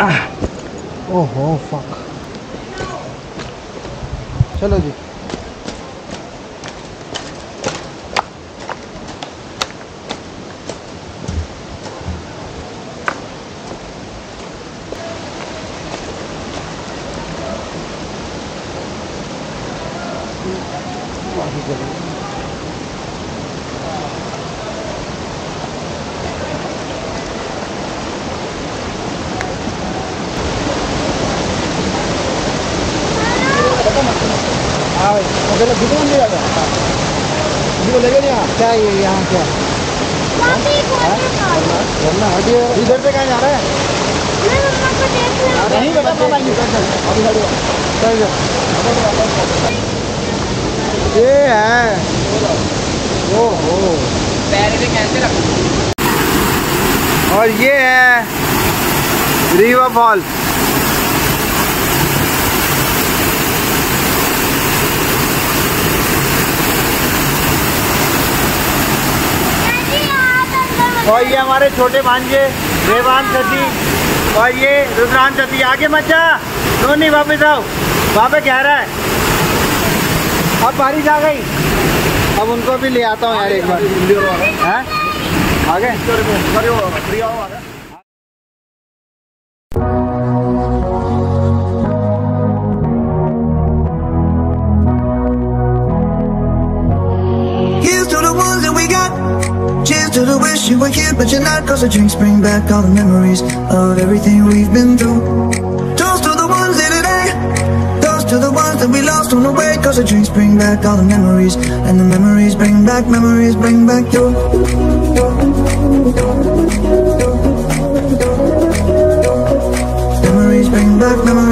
ओहो फक। चलो जी। हाँ भाई मतलब कितना ले जाता है? वो लेके नहीं आ क्या ये यहाँ क्या? इधर से कहाँ जा रहा है? नहीं बेटा पापा ये है। ओहो और ये है रिवर फॉल। और ये हमारे छोटे भांजे देवान सती और ये रुद्रान सती। आगे मत जा नोनी, वापस आओ। वहाँ पे कह रहा है अब बारिश आ गई। अब उनको भी ले आता हूँ यार एक बार। हैं आगे to the wish you were here, but you're not. Cause the drinks bring back all the memories of everything we've been through. Toast to the ones here today, toast to the ones that we lost on the way. Cause the drinks bring back all the memories, and the memories bring back you. Memories bring back you.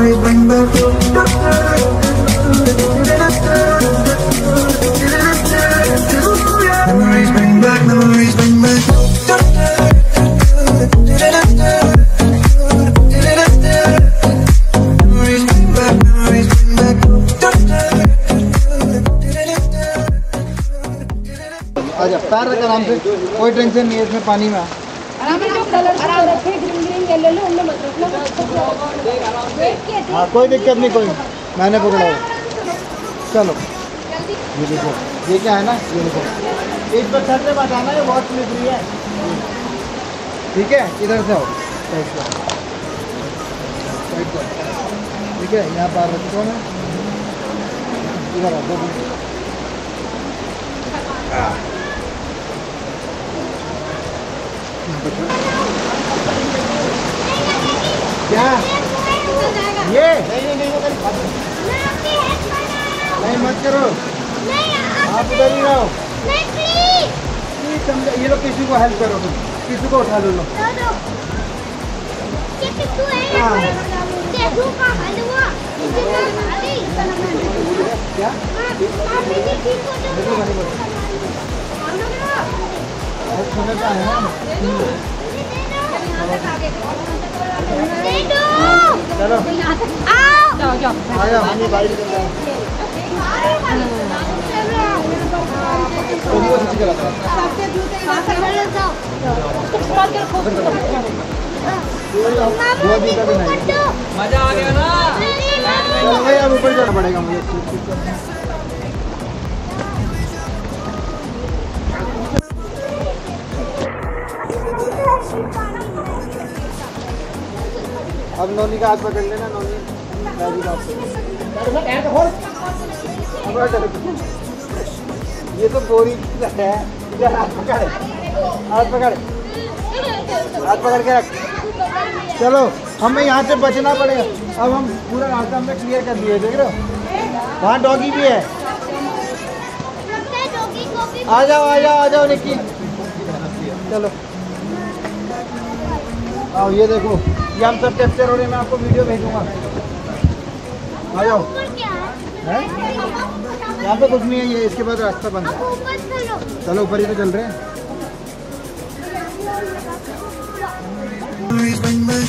Memories bring back, memories bring back. Memories bring back, memories bring back. आजा पैर रख आराम से, कोई tension नहीं है इसमें पानी में। हाँ कोई दिक्कत नहीं, कोई मैंने पकड़ा है। चलो ये देखो, ये क्या है ना, ये देखो इस पर छत से बचाना है, बहुत स्लिपरी है। ठीक है इधर से आओ, ठीक है यहाँ पर रखो ना, इधर आ दो। क्या ये नहीं मत करो, आप उधर ही रहो। समझा, ये लोग किसी को हेल्प करो, तुम किसी को उठा लो। क्या चलो मजा आ गया ना। भाई अब ऊपर जाना पड़ेगा मुझे। अब नोनी का हाथ पकड़ लेना, नोनी ये तो बोरी है। हाथ पकड़, हाथ पकड़, हाथ पकड़ के रख। चलो हमें यहाँ से बचना पड़ेगा। अब हम पूरा रास्ता हमने क्लियर कर दिया, देख रहे हो वहाँ डॉगी भी है। आ जाओ आ जाओ आ जाओ निक्की, चलो आओ। ये देखो ये हम सब कैप्चर हो रहे हैं, मैं आपको वीडियो भेजूंगा। आ जाओ। है यहाँ पे कुछ नहीं है, ये इसके बाद रास्ता बंद है। चलो ऊपर ही तो चल रहे हैं।